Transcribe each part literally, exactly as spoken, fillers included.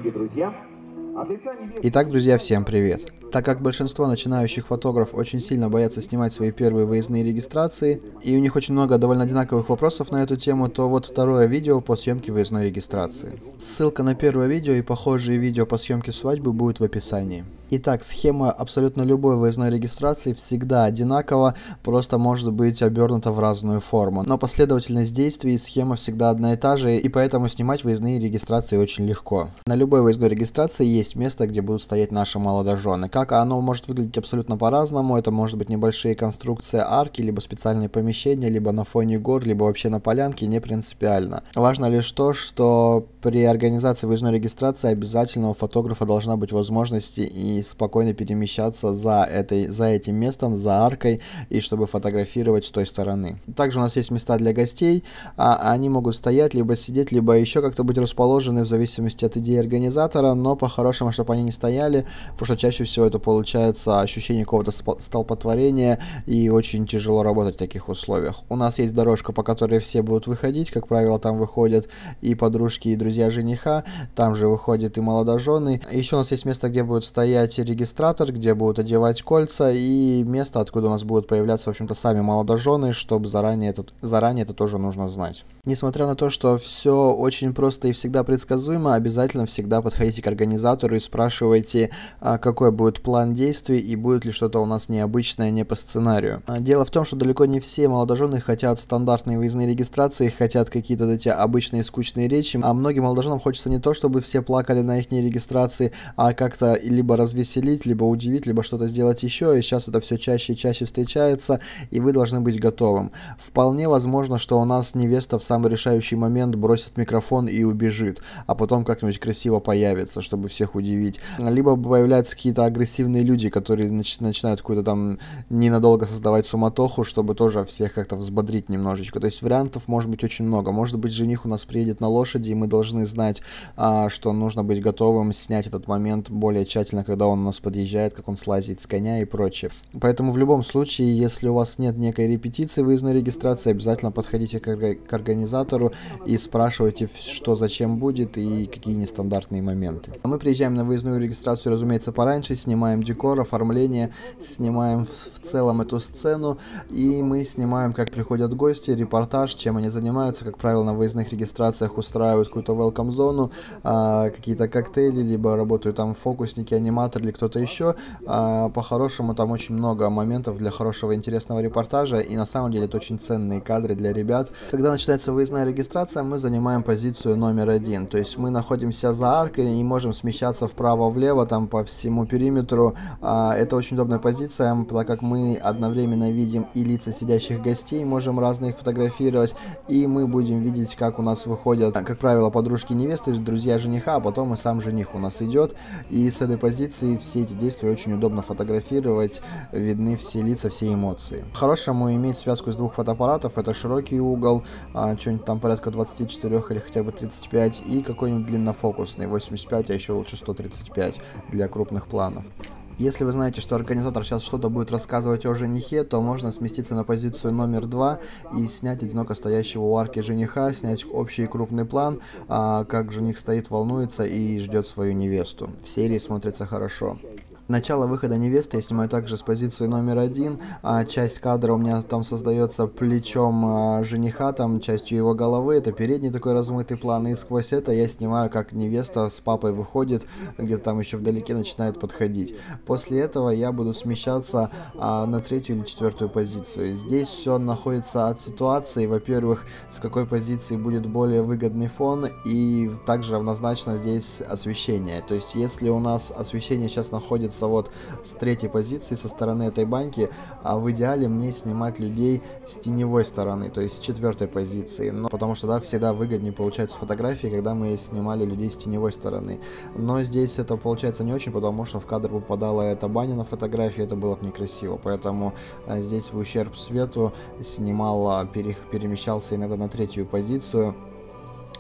дорогие друзья. От лица невесты... Итак, друзья, всем привет! Так как большинство начинающих фотографов очень сильно боятся снимать свои первые выездные регистрации, и у них очень много довольно одинаковых вопросов на эту тему, то вот второе видео по съемке выездной регистрации. Ссылка на первое видео и похожие видео по съемке свадьбы будет в описании. Итак, схема абсолютно любой выездной регистрации всегда одинакова, просто может быть обернута в разную форму. Но последовательность действий и схема всегда одна и та же, и поэтому снимать выездные регистрации очень легко. На любой выездной регистрации есть место, где будут стоять наши молодожены. Как оно может выглядеть абсолютно по-разному, это может быть небольшие конструкции арки, либо специальные помещения, либо на фоне гор, либо вообще на полянке, не принципиально. Важно лишь то, что при организации выездной регистрации обязательно у фотографа должна быть возможность и спокойно перемещаться за, этой, за этим местом, за аркой, и чтобы фотографировать с той стороны. Также у нас есть места для гостей, а они могут стоять, либо сидеть, либо еще как-то быть расположены в зависимости от идеи организатора, но по-хорошему, чтобы они не стояли, потому что чаще всего это получается ощущение какого-то столпотворения, и очень тяжело работать в таких условиях. У нас есть дорожка, по которой все будут выходить, как правило, там выходят и подружки, и друзья жениха, там же выходят и молодожены. Еще у нас есть место, где будет стоять регистратор, где будут одевать кольца, и место, откуда у нас будут появляться, в общем-то, сами молодожены, чтобы заранее это, заранее это тоже нужно знать. Несмотря на то, что все очень просто и всегда предсказуемо, обязательно всегда подходите к организатору и спрашивайте, какой будет план действий и будет ли что-то у нас необычное, не по сценарию. Дело в том, что далеко не все молодожены хотят стандартные выездные регистрации, хотят какие-то вот эти обычные скучные речи, а многим молодоженам хочется не то, чтобы все плакали на их регистрации, а как-то либо развеселить, либо удивить, либо что-то сделать еще, и сейчас это все чаще и чаще встречается, и вы должны быть готовым. Вполне возможно, что у нас невеста в самый решающий момент бросит микрофон и убежит, а потом как-нибудь красиво появится, чтобы всех удивить. Либо появляются какие-то агрессивные люди, которые нач- начинают какую-то там ненадолго создавать суматоху, чтобы тоже всех как-то взбодрить немножечко. То есть вариантов может быть очень много. Может быть, жених у нас приедет на лошади, и мы должны знать, а, что нужно быть готовым снять этот момент более тщательно, когда он у нас подъезжает, как он слазит с коня и прочее. Поэтому в любом случае, если у вас нет некой репетиции выездной регистрации, обязательно подходите к, к организатору и спрашивайте, что зачем будет и какие нестандартные моменты. Мы приезжаем на выездную регистрацию, разумеется, пораньше, снимаем декор, оформление, снимаем в, в целом эту сцену, и мы снимаем, как приходят гости, репортаж, чем они занимаются. Как правило, на выездных регистрациях устраивают какую-то welcome зону, а, какие-то коктейли, либо работают там фокусники, аниматор или кто-то еще. А, по-хорошему, там очень много моментов для хорошего, интересного репортажа, и на самом деле это очень ценные кадры для ребят. Когда начинается выездная регистрация, мы занимаем позицию номер один, то есть мы находимся за аркой и можем смещаться вправо-влево, там по всему периметру. А, это очень удобная позиция, так как мы одновременно видим и лица сидящих гостей, можем разные их фотографировать, и мы будем видеть, как у нас выходят, как правило, подружки невесты, друзья жениха, а потом и сам жених у нас идет, и с этой позиции все эти действия очень удобно фотографировать, видны все лица, все эмоции. Хорошему иметь связку из двух фотоаппаратов, это широкий угол, а, что-нибудь там порядка двадцать четыре или хотя бы тридцать пять, и какой-нибудь длиннофокусный восемьдесят пять, а еще лучше сто тридцать пять для крупных планов. Если вы знаете, что организатор сейчас что-то будет рассказывать о женихе, то можно сместиться на позицию номер два и снять одиноко стоящего у арки жениха, снять общий крупный план, а, как жених стоит, волнуется и ждет свою невесту. В серии смотрится хорошо. Начало выхода невесты я снимаю также с позиции номер один, а часть кадра у меня там создается плечом а, жениха, там частью его головы, это передний такой размытый план, и сквозь это я снимаю, как невеста с папой выходит, где-то там еще вдалеке начинает подходить. После этого я буду смещаться а, на третью или четвертую позицию. Здесь все находится от ситуации, во-первых, с какой позиции будет более выгодный фон, и также назначено здесь освещение, то есть если у нас освещение сейчас находится вот с третьей позиции со стороны этой баньки, а в идеале мне снимать людей с теневой стороны, то есть с четвертой позиции, но потому что да, всегда выгоднее получаются фотографии, когда мы снимали людей с теневой стороны, но здесь это получается не очень, потому что в кадр попадала эта баня на фотографии, это было бы некрасиво, поэтому а, здесь в ущерб свету снимал, пере, перемещался иногда на третью позицию.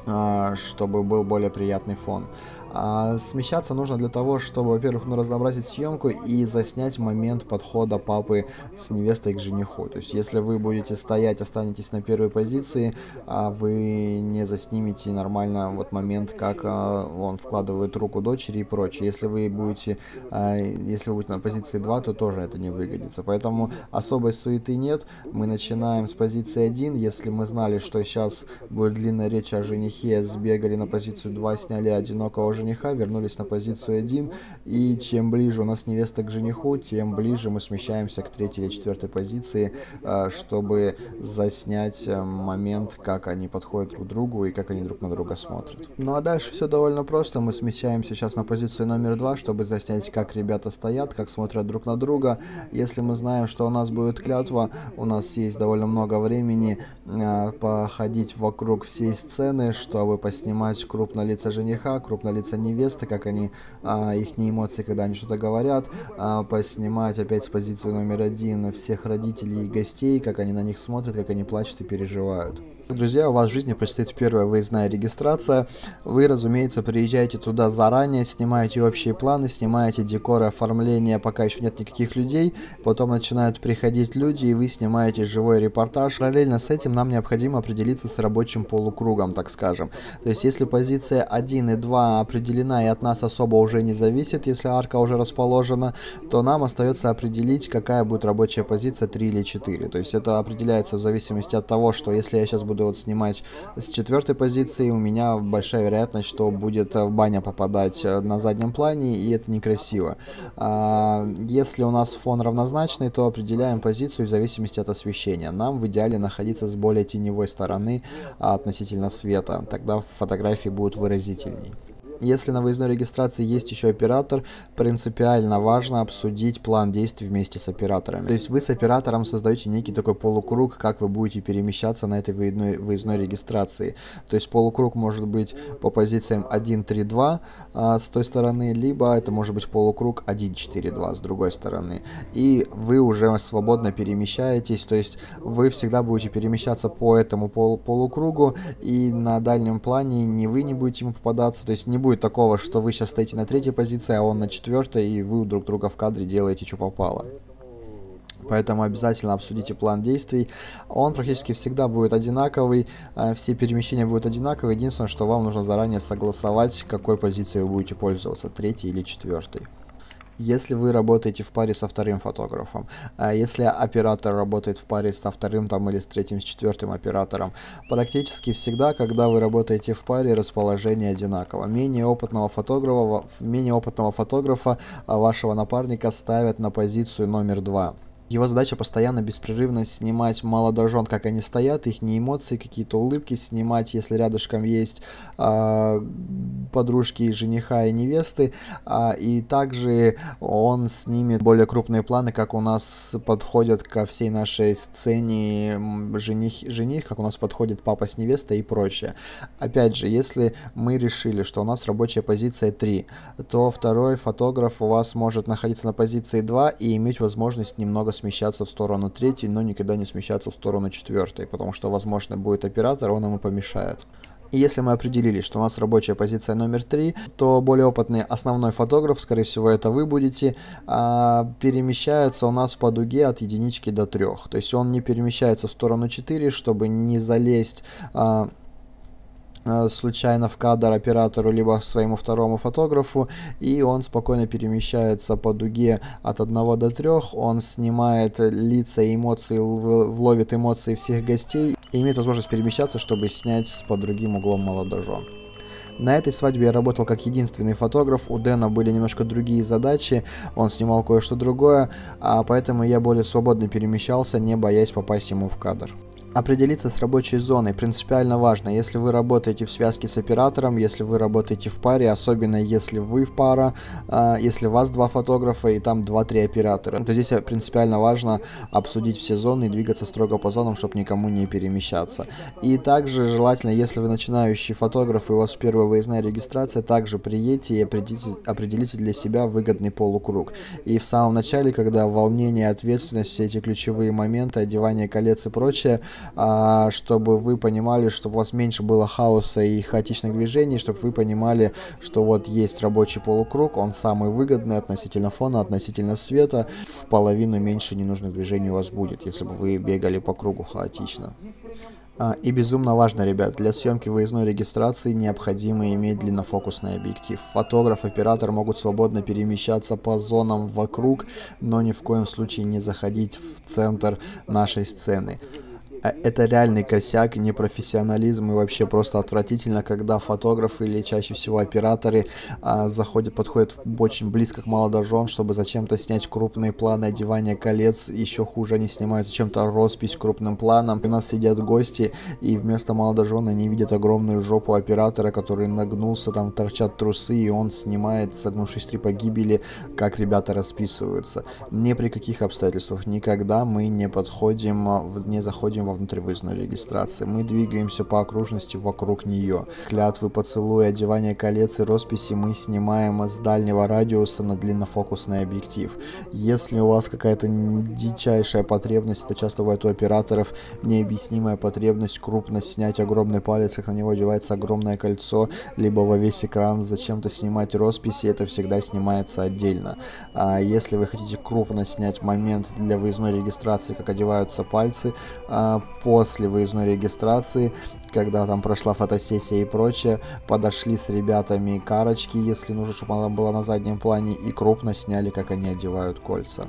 чтобы был более приятный фон. А смещаться нужно для того, чтобы, во-первых, ну, разнообразить съемку и заснять момент подхода папы с невестой к жениху. То есть, если вы будете стоять, останетесь на первой позиции, а вы не заснимете нормально вот момент, как а, он вкладывает руку дочери и прочее. Если вы будете, а, если вы будете на позиции два, то тоже это не выгодится. Поэтому особой суеты нет. Мы начинаем с позиции один. Если мы знали, что сейчас будет длинная речь о женихе, сбегали на позицию два, сняли одинокого жениха, вернулись на позицию один, и чем ближе у нас невеста к жениху, тем ближе мы смещаемся к третьей или четвертой позиции, чтобы заснять момент, как они подходят друг к другу и как они друг на друга смотрят. Ну а дальше все довольно просто. Мы смещаемся сейчас на позицию номер два, чтобы заснять, как ребята стоят, как смотрят друг на друга. Если мы знаем, что у нас будет клятва, у нас есть довольно много времени походить вокруг всей сцены, чтобы поснимать крупно лица жениха, крупно лица невесты, как они, а, их эмоции, когда они что-то говорят, а, поснимать опять с позиции номер один всех родителей и гостей, как они на них смотрят, как они плачут и переживают. Друзья, у вас в жизни предстоит первая выездная регистрация. Вы, разумеется, приезжаете туда заранее, снимаете общие планы, снимаете декоры, оформление, пока еще нет никаких людей. Потом начинают приходить люди, и вы снимаете живой репортаж. Параллельно с этим нам необходимо определиться с рабочим полукругом, так скажем. То есть, если позиция один и два определена и от нас особо уже не зависит, если арка уже расположена, то нам остается определить, какая будет рабочая позиция три или четыре. То есть, это определяется в зависимости от того, что если я сейчас буду буду вот снимать с четвертой позиции, у меня большая вероятность, что будет баня попадать на заднем плане, и это некрасиво. А если у нас фон равнозначный, то определяем позицию в зависимости от освещения. Нам в идеале находиться с более теневой стороны относительно света, тогда фотографии будут выразительней. Если на выездной регистрации есть еще оператор, принципиально важно обсудить план действий вместе с операторами. То есть вы с оператором создаете некий такой полукруг, как вы будете перемещаться на этой выездной, выездной регистрации. То есть полукруг может быть по позициям один три два а, с той стороны, либо это может быть полукруг один четыре два с другой стороны. И вы уже свободно перемещаетесь, то есть вы всегда будете перемещаться по этому пол полукругу, и на дальнем плане не вы не будете ему попадаться, то есть не будет такого, что вы сейчас стоите на третьей позиции, а он на четвертой, и вы друг друга в кадре делаете, что попало. Поэтому обязательно обсудите план действий. Он практически всегда будет одинаковый, все перемещения будут одинаковые. Единственное, что вам нужно заранее согласовать, какой позицией вы будете пользоваться, третьей или четвертой. Если вы работаете в паре со вторым фотографом, если оператор работает в паре со вторым там, или с третьим, с четвертым оператором, практически всегда, когда вы работаете в паре, расположение одинаково. Менее опытного фотографа, менее опытного фотографа вашего напарника ставят на позицию номер два. Его задача постоянно, беспрерывно снимать молодожен, как они стоят, их эмоции, какие-то улыбки снимать, если рядышком есть э, подружки жениха и невесты. Э, и также он снимет более крупные планы, как у нас подходят ко всей нашей сцене жених, жених, как у нас подходит папа с невестой и прочее. Опять же, если мы решили, что у нас рабочая позиция три, то второй фотограф у вас может находиться на позиции два и иметь возможность немного смещаться в сторону третьей, но никогда не смещаться в сторону четвертой, потому что, возможно, будет оператор, он ему помешает. И если мы определили, что у нас рабочая позиция номер три, то более опытный основной фотограф, скорее всего, это вы будете, а, перемещается у нас по дуге от единички до трех. То есть он не перемещается в сторону четыре, чтобы не залезть а, случайно в кадр оператору, либо своему второму фотографу, и он спокойно перемещается по дуге от одного до трех, он снимает лица и эмоции, вловит эмоции всех гостей и имеет возможность перемещаться, чтобы снять под другим углом молодожен. На этой свадьбе я работал как единственный фотограф, у Дэна были немножко другие задачи, он снимал кое-что другое, а поэтому я более свободно перемещался, не боясь попасть ему в кадр. Определиться с рабочей зоной принципиально важно. Если вы работаете в связке с оператором, если вы работаете в паре, особенно если вы в пара, э, если у вас два фотографа и там два-три оператора, то здесь принципиально важно обсудить все зоны и двигаться строго по зонам, чтобы никому не перемещаться. И также желательно, если вы начинающий фотограф и у вас первая выездная регистрация, также приедьте и определите, определите для себя выгодный полукруг. И в самом начале, когда волнение, ответственность, все эти ключевые моменты, одевание колец и прочее, а, чтобы вы понимали, чтобы у вас меньше было хаоса и хаотичных движений, чтобы вы понимали, что вот есть рабочий полукруг, он самый выгодный относительно фона, относительно света, в половину меньше ненужных движений у вас будет, если бы вы бегали по кругу хаотично. А, и безумно важно, ребят, для съемки выездной регистрации необходимо иметь длиннофокусный объектив. Фотограф, оператор могут свободно перемещаться по зонам вокруг, но ни в коем случае не заходить в центр нашей сцены. Это реальный косяк, непрофессионализм и вообще просто отвратительно, когда фотографы или чаще всего операторы а, заходят, подходят очень близко к молодожен, чтобы зачем-то снять крупные планы одевания колец. Еще хуже, они снимают зачем-то роспись крупным планом. У нас сидят гости, и вместо молодожен они видят огромную жопу оператора, который нагнулся, там торчат трусы, и он снимает, согнувшись три погибели, как ребята расписываются. Ни при каких обстоятельствах никогда мы не подходим, не заходим во внутри выездной регистрации. Мы двигаемся по окружности вокруг нее. Клятвы, поцелуи, одевание колец и росписи мы снимаем с дальнего радиуса на длиннофокусный объектив. Если у вас какая-то дичайшая потребность, это часто бывает у операторов, необъяснимая потребность крупно снять огромный палец, как на него одевается огромное кольцо, либо во весь экран зачем-то снимать росписи, это всегда снимается отдельно. А если вы хотите крупно снять момент для выездной регистрации, как одеваются пальцы, после выездной регистрации, когда там прошла фотосессия и прочее, подошли с ребятами к арочке, если нужно, чтобы она была на заднем плане, и крупно сняли, как они одевают кольца.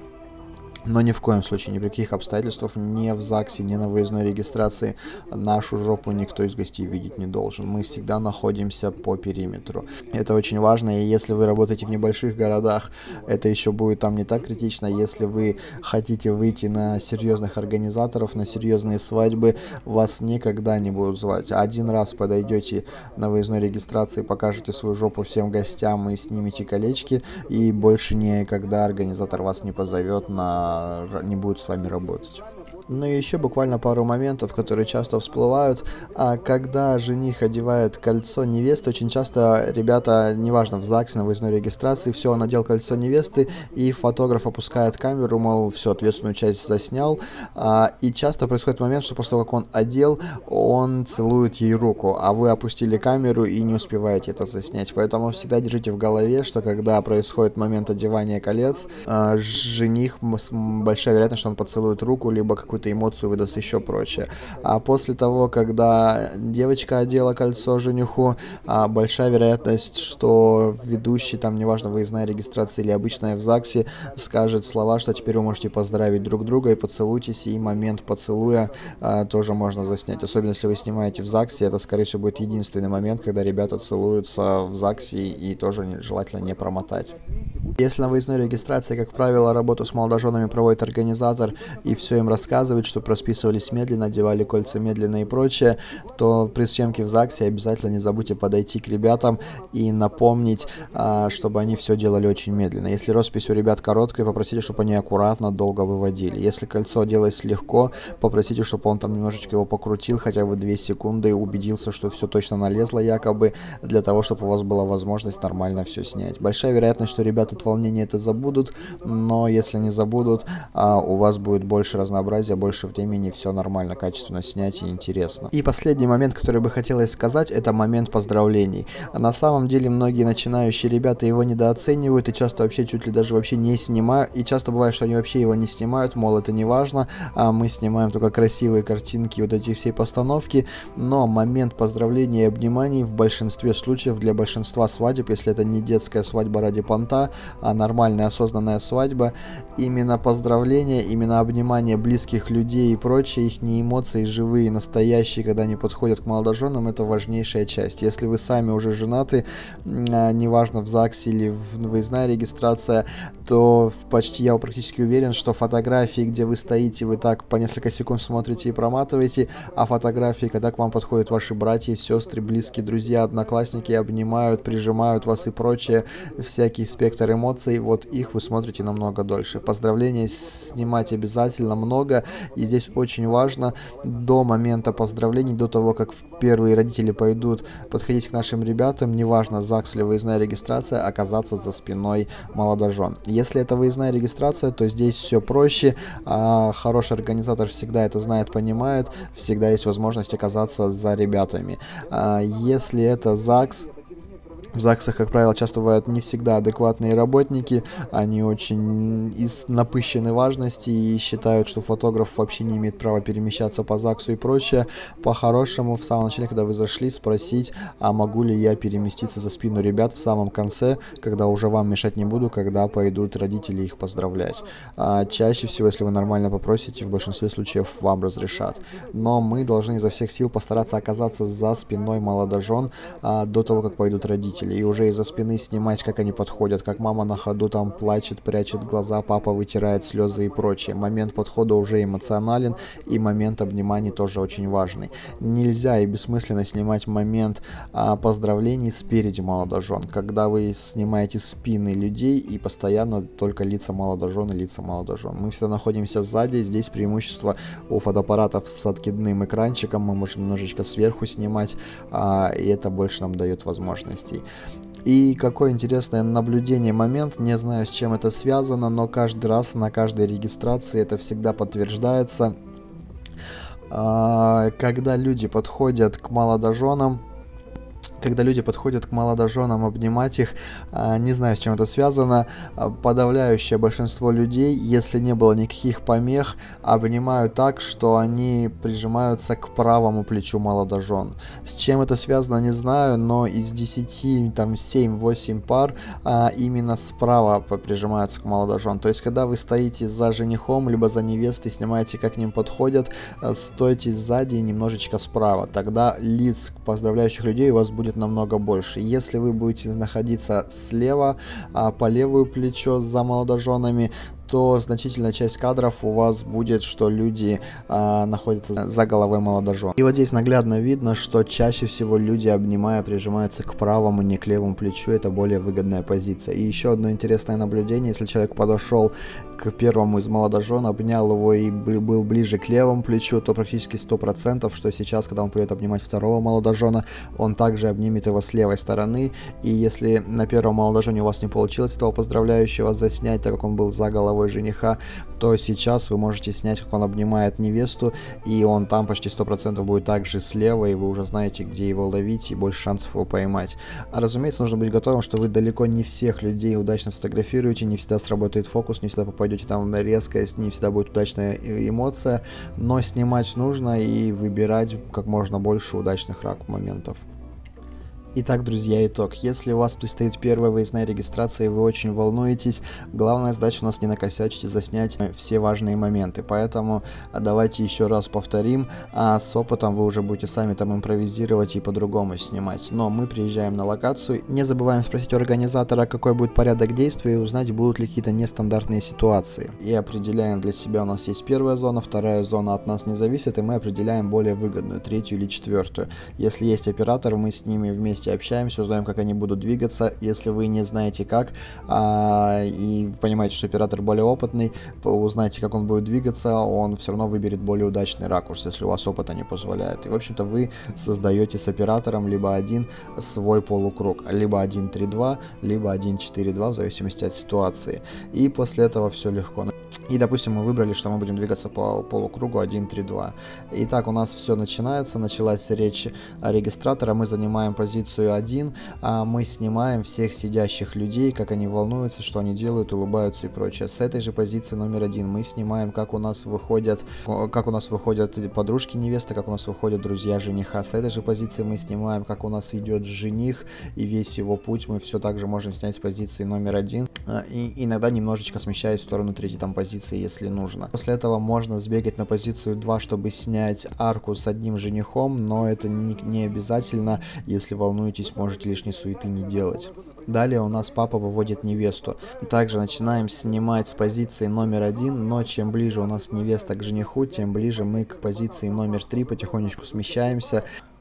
Но ни в коем случае, ни при каких обстоятельствах, ни в ЗАГСе, ни на выездной регистрации нашу жопу никто из гостей видеть не должен. Мы всегда находимся по периметру. Это очень важно, и если вы работаете в небольших городах, это еще будет там не так критично. Если вы хотите выйти на серьезных организаторов, на серьезные свадьбы, вас никогда не будут звать. Один раз подойдете на выездной регистрации, покажете свою жопу всем гостям и снимете колечки, и больше никогда организатор вас не позовет на не будет с вами работать. Ну и еще буквально пару моментов, которые часто всплывают. А когда жених одевает кольцо невесты, очень часто ребята, неважно, в ЗАГСе, на выездной регистрации, все, он надел кольцо невесты, и фотограф опускает камеру, мол, все, ответственную часть заснял. А, и часто происходит момент, что после того, как он одел, он целует ей руку, а вы опустили камеру и не успеваете это заснять. Поэтому всегда держите в голове, что когда происходит момент одевания колец, а, жених, большая вероятность, что он поцелует руку, либо какую-то эмоцию выдаст, еще прочее. А после того, когда девочка одела кольцо жениху, а, большая вероятность, что ведущий, там, неважно, выездная регистрация или обычная в ЗАГСе, скажет слова, что теперь вы можете поздравить друг друга и поцелуйтесь, и момент поцелуя а, тоже можно заснять. Особенно, если вы снимаете в ЗАГСе, это, скорее всего, будет единственный момент, когда ребята целуются в ЗАГСе, и тоже желательно не промотать. Если на выездной регистрации, как правило, работу с молодоженами проводит организатор и все им рассказывает, что расписывались медленно, одевали кольца медленно и прочее, то при съемке в ЗАГСе обязательно не забудьте подойти к ребятам и напомнить, чтобы они все делали очень медленно. Если роспись у ребят короткая, попросите, чтобы они аккуратно, долго выводили. Если кольцо делать легко, попросите, чтобы он там немножечко его покрутил, хотя бы две секунды, и убедился, что все точно налезло якобы, для того, чтобы у вас была возможность нормально все снять. Большая вероятность, что ребята от волнения это забудут, но если не забудут, а, у вас будет больше разнообразия, больше времени, все нормально, качественно снять и интересно. И последний момент, который бы хотелось сказать, это момент поздравлений. На самом деле многие начинающие ребята его недооценивают и часто вообще чуть ли даже вообще не снимают, и часто бывает, что они вообще его не снимают, мол, это не важно, а мы снимаем только красивые картинки вот эти всей постановки, но момент поздравлений и обниманий в большинстве случаев для большинства свадеб, если это не детская свадьба ради понта, а нормальная осознанная свадьба, именно поздравления, именно обнимание близких людей и прочее, их не эмоции живые, настоящие, когда они подходят к молодоженам, это важнейшая часть. Если вы сами уже женаты, неважно в ЗАГСе или в выездная регистрация, то почти я практически уверен, что фотографии, где вы стоите, вы так по несколько секунд смотрите и проматываете, а фотографии, когда к вам подходят ваши братья, сестры, близкие, друзья, одноклассники, обнимают, прижимают вас и прочее, всякий спектр эмоций, вот их вы смотрите намного дольше. Поздравления снимать обязательно много, И здесь очень важно до момента поздравлений, до того, как первые родители пойдут подходить к нашим ребятам, неважно, ЗАГС или выездная регистрация, оказаться за спиной молодожен. Если это выездная регистрация, то здесь все проще, а хороший организатор всегда это знает, понимает, всегда есть возможность оказаться за ребятами. А если это ЗАГС, в ЗАГСах, как правило, часто бывают не всегда адекватные работники, они очень из напыщены важности и считают, что фотограф вообще не имеет права перемещаться по ЗАГСу и прочее. По-хорошему, в самом начале, когда вы зашли, спросить, а могу ли я переместиться за спину ребят в самом конце, когда уже вам мешать не буду, когда пойдут родители их поздравлять. А чаще всего, если вы нормально попросите, в большинстве случаев вам разрешат. Но мы должны изо всех сил постараться оказаться за спиной молодожен а, до того, как пойдут родители. И уже из-за спины снимать, как они подходят, как мама на ходу там плачет, прячет глаза, папа вытирает слезы и прочее. Момент подхода уже эмоционален, и момент обниманий тоже очень важный. Нельзя и бессмысленно снимать момент а, поздравлений спереди молодожен, когда вы снимаете спины людей и постоянно только лица молодожен и лица молодожен. Мы всегда находимся сзади, здесь преимущество у фотоаппаратов с откидным экранчиком, мы можем немножечко сверху снимать, а, и это больше нам дает возможностей. И какое интересное наблюдение момент, не знаю, с чем это связано, но каждый раз на каждой регистрации это всегда подтверждается. Когда люди подходят к молодоженам, когда люди подходят к молодоженам обнимать их, не знаю, с чем это связано, подавляющее большинство людей, если не было никаких помех, обнимают так, что они прижимаются к правому плечу молодожен. С чем это связано, не знаю, но из десяти, там семь-восемь пар именно справа прижимаются к молодожен. То есть, когда вы стоите за женихом, либо за невестой, снимаете, как к ним подходят, стойте сзади и немножечко справа. Тогда лиц поздравляющих людей у вас будет намного больше. Если вы будете находиться слева, а по левую плечо за молодоженами, то значительная часть кадров у вас будет, что люди а, находятся за головой молодожен. И вот здесь наглядно видно, что чаще всего люди, обнимая, прижимаются к правому, не к левому плечу. Это более выгодная позиция. И еще одно интересное наблюдение. Если человек подошел к первому из молодожен, обнял его и был ближе к левому плечу, то практически сто процентов, что сейчас, когда он пойдет обнимать второго молодожена, он также обнимет его с левой стороны. И если на первом молодожене у вас не получилось этого поздравляющего заснять, так как он был за головой жениха, то сейчас вы можете снять, как он обнимает невесту, и он там почти сто процентов будет также слева, и вы уже знаете, где его ловить, и больше шансов его поймать. А разумеется, нужно быть готовым, что вы далеко не всех людей удачно сфотографируете, не всегда сработает фокус, не всегда попадете там на резкость, не всегда будет удачная эмоция, но снимать нужно и выбирать как можно больше удачных ракурсов. Итак, друзья, итог. Если у вас предстоит первая выездная регистрация и вы очень волнуетесь, главная задача у нас не накосячить и заснять все важные моменты. Поэтому давайте еще раз повторим, а с опытом вы уже будете сами там импровизировать и по-другому снимать. Но мы приезжаем на локацию, не забываем спросить у организатора, какой будет порядок действий и узнать, будут ли какие-то нестандартные ситуации. И определяем для себя, у нас есть первая зона, вторая зона от нас не зависит, и мы определяем более выгодную, третью или четвертую. Если есть оператор, мы с ними вместе общаемся, узнаем, как они будут двигаться. Если вы не знаете как а, и понимаете, что оператор более опытный, узнаете, как он будет двигаться, он все равно выберет более удачный ракурс, если у вас опыта не позволяет. И, в общем-то, вы создаете с оператором либо один свой полукруг, либо один три два, либо один четыре два, в зависимости от ситуации. И после этого все легко. И, допустим, мы выбрали, что мы будем двигаться по полукругу один три два. Итак, у нас все начинается. Началась речь регистратора. Мы занимаем позицию один, а мы снимаем всех сидящих людей, как они волнуются, что они делают, улыбаются и прочее. С этой же позиции номер один мы снимаем, как у нас выходят, как у нас выходят подружки невесты, как у нас выходят друзья жениха. С этой же позиции мы снимаем, как у нас идет жених и весь его путь. Мы все также можем снять с позиции номер один. И иногда немножечко смещаясь в сторону третьей там позиции, если нужно. После этого можно сбегать на позицию два, чтобы снять арку с одним женихом, но это не, не обязательно. Если волнуетесь, можете лишней суеты не делать. Далее у нас папа выводит невесту. Также начинаем снимать с позиции номер один, но чем ближе у нас невеста к жениху, тем ближе мы к позиции номер три потихонечку смещаемся.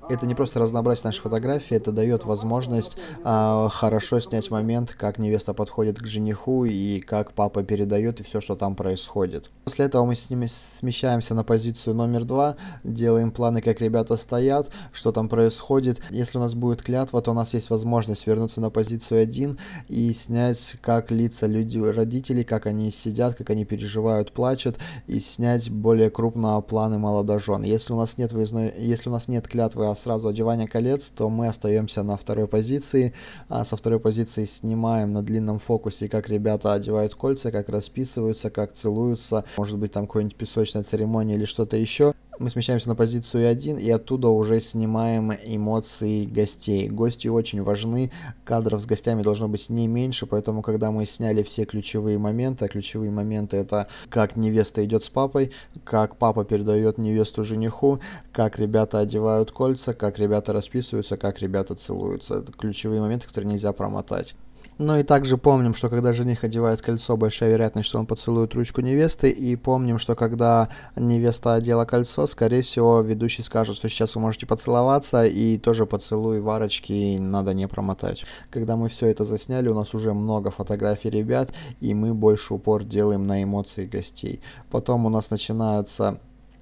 Это не просто разнообразить наши фотографии, это дает возможность а, хорошо снять момент, как невеста подходит к жениху и как папа передает и все, что там происходит. После этого мы с ними смещаемся на позицию номер два, делаем планы, как ребята стоят, что там происходит. Если у нас будет клятва, то у нас есть возможность вернуться на позицию один и снять, как лица люди, родителей, как они сидят, как они переживают, плачут, и снять более крупно планы молодожен. Если у нас нет выездной, если у нас нет клятвы, а сразу одевание колец, то мы остаемся на второй позиции, а со второй позиции снимаем на длинном фокусе, как ребята одевают кольца, как расписываются, как целуются, может быть там какая-нибудь песочная церемония или что-то еще. Мы смещаемся на позицию один и оттуда уже снимаем эмоции гостей. Гости очень важны, кадров с гостями должно быть не меньше, поэтому когда мы сняли все ключевые моменты, а ключевые моменты это как невеста идет с папой, как папа передает невесту жениху, как ребята одевают кольца, как ребята расписываются, как ребята целуются. Это ключевые моменты, которые нельзя промотать. Ну и также помним, что когда жених одевает кольцо, большая вероятность, что он поцелует ручку невесты. И помним, что когда невеста одела кольцо, скорее всего, ведущий скажет, что сейчас вы можете поцеловаться, и тоже поцелуй варочки надо не промотать. Когда мы все это засняли, у нас уже много фотографий ребят, и мы больше упор делаем на эмоции гостей. Потом у нас начинаются...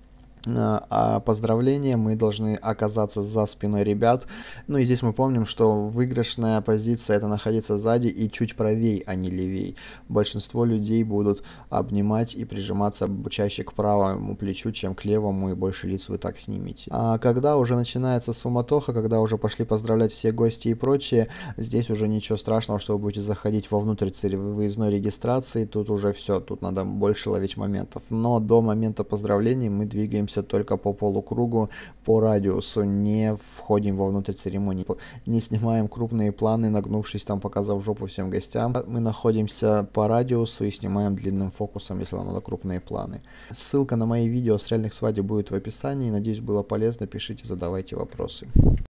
А поздравления, мы должны оказаться за спиной ребят. Ну и здесь мы помним, что выигрышная позиция это находиться сзади и чуть правей, а не левей. Большинство людей будут обнимать и прижиматься чаще к правому плечу, чем к левому, и больше лиц вы так снимете. А когда уже начинается суматоха, когда уже пошли поздравлять все гости и прочее, здесь уже ничего страшного, что вы будете заходить вовнутрь выездной регистрации, тут уже все, тут надо больше ловить моментов. Но до момента поздравлений мы двигаемся только по полукругу, по радиусу, не входим вовнутрь церемонии, не снимаем крупные планы, нагнувшись там, показав жопу всем гостям. Мы находимся по радиусу и снимаем длинным фокусом, если нам надо крупные планы. Ссылка на мои видео с реальных свадеб будет в описании. Надеюсь, было полезно. Пишите, задавайте вопросы.